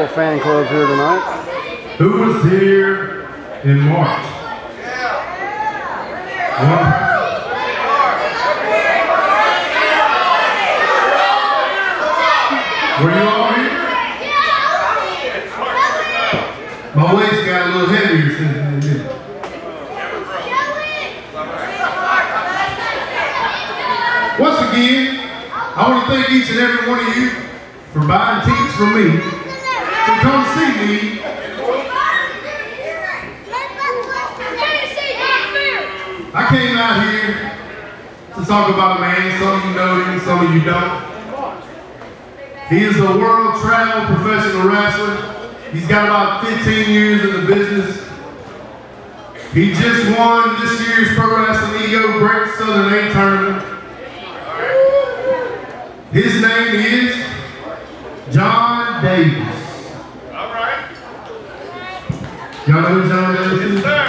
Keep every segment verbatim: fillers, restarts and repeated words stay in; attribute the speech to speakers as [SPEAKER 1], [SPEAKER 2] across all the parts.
[SPEAKER 1] several fan clubs here tonight.
[SPEAKER 2] Who was here in March? One. Were you all here? My waist got a little heavier since then. Once again, I want to thank each and every one of you for buying tickets from me to come see me. I came out here to talk about a man. Some of you know him, some of you don't. He is a world travel professional wrestler. He's got about fifteen years in the business. He just won this year's Pro Wrestling Ego Great Southern A tournament. His name is John Davis.
[SPEAKER 3] All right.
[SPEAKER 2] Y'all know who John Davis is?
[SPEAKER 3] Yes, sir.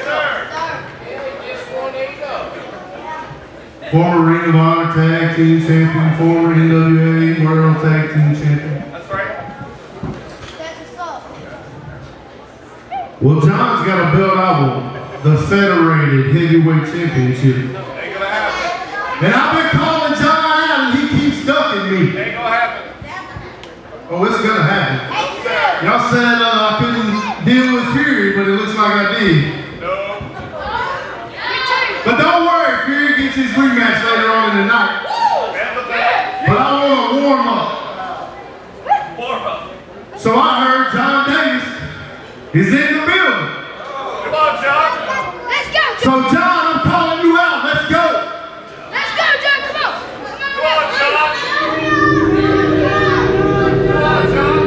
[SPEAKER 2] Former Ring of Honor Tag Team Champion, former N W A World Tag Team Champion.
[SPEAKER 3] That's right.
[SPEAKER 2] Well, John's got a belt I want, the Federated Heavyweight Championship.
[SPEAKER 3] Ain't gonna happen.
[SPEAKER 2] And I've been calling John out and he keeps ducking me.
[SPEAKER 3] Ain't gonna happen.
[SPEAKER 2] Oh, it's gonna happen. Y'all said uh, I couldn't deal with Fury, but it looks like I did.
[SPEAKER 3] No.
[SPEAKER 2] But don't worry, Fury gets his rematch later on in the night. But I want to warm up.
[SPEAKER 3] Warm up.
[SPEAKER 2] So I heard John Davis is in the building.
[SPEAKER 3] Come on, John.
[SPEAKER 4] Let's go, John.
[SPEAKER 2] So John, I'm calling you out. Let's go.
[SPEAKER 4] Let's go, John. Come on.
[SPEAKER 3] Come on, John. Come on, John.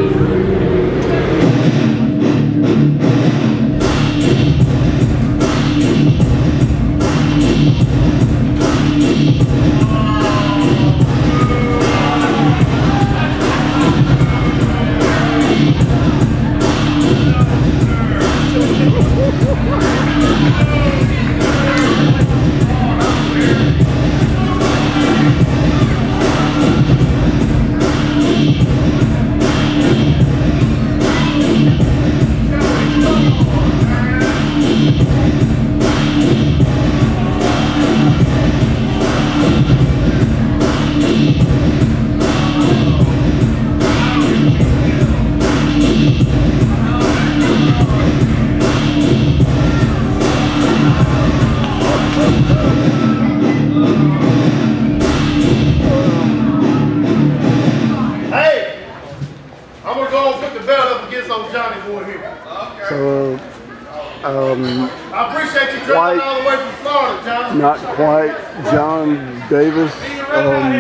[SPEAKER 1] So, um,
[SPEAKER 2] I appreciate you traveling all the way from Florida, John.
[SPEAKER 1] not quite. John Davis um,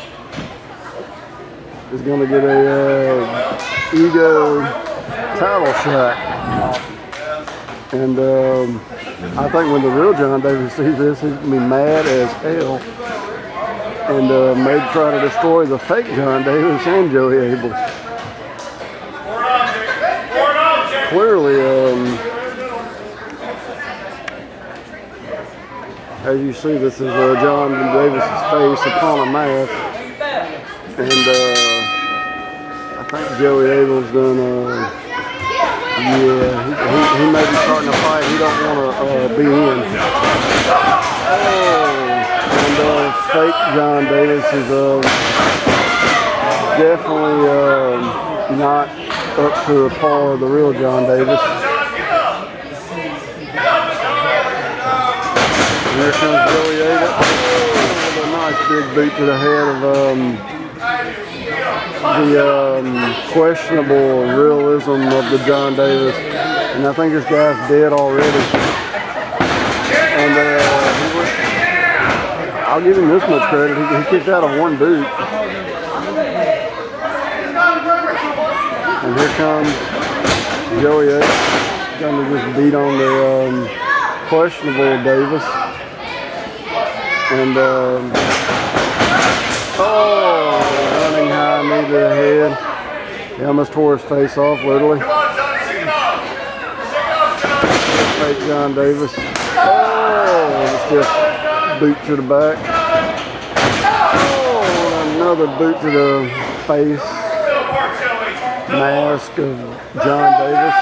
[SPEAKER 1] is going to get a uh, ego title shot. And um, I think when the real John Davis sees this, he's going to be mad as hell. And uh, may try to destroy the fake John Davis and Joey Abel. Clearly, um, as you see, this is uh, John Davis's face upon a mask, and uh, I think Joey Abel's done. Uh, yeah, he, he, he may be starting a fight he don't want to uh, be in. Oh, and uh, fake John Davis is uh, definitely uh, not up to the par of the real John Davis. Here comes Joey Abel. Oh, with a nice big boot to the head of um, the um, questionable realism of the John Davis. And I think this guy's dead already. And uh, he was, I'll give him this much credit. He, he kicked out of one boot. And here comes Joey Abel, going to just beat on the um, questionable Davis. And, um, oh, running high knee to the head. He almost tore his face off, literally. Fake John Davis. Oh, stiff boot to the back. Oh, another boot to the face. mask of John Davis.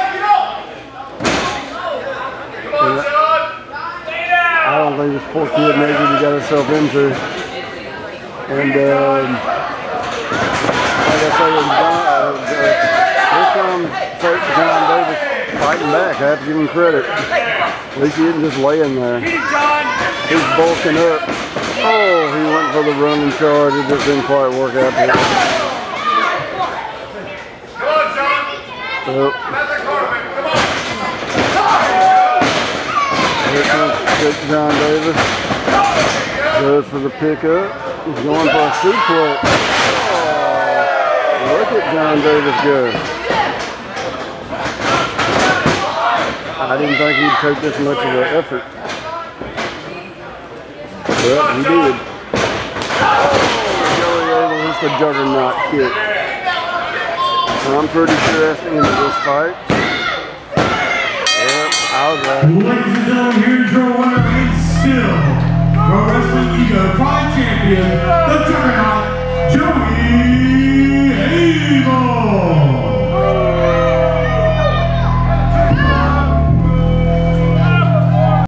[SPEAKER 3] Come on, John. Stay down.
[SPEAKER 1] I don't think this poor kid knows what he got himself into. And um, like I say, John, uh, here comes fake John Davis fighting back. I have to give him credit. At least he isn't just laying there. He's bulking up. Oh, he went for the running charge. It just didn't quite work out for him.
[SPEAKER 3] Come on, John.
[SPEAKER 1] Well,
[SPEAKER 3] That's the quarterback. Come on.
[SPEAKER 1] here comes fake John Davis. Goes for the pickup. He's going for a suplex. Oh, look at John Davis go. I didn't think he'd take this much of an effort. Well, he did. Oh, Joey Abel hits the juggernaut kick. I'm pretty sure that's the end of this fight. Yep, I was right.
[SPEAKER 2] Ladies and gentlemen, here's your winner and still Pro Wrestling Ego Pride Champion, the Juggernaut,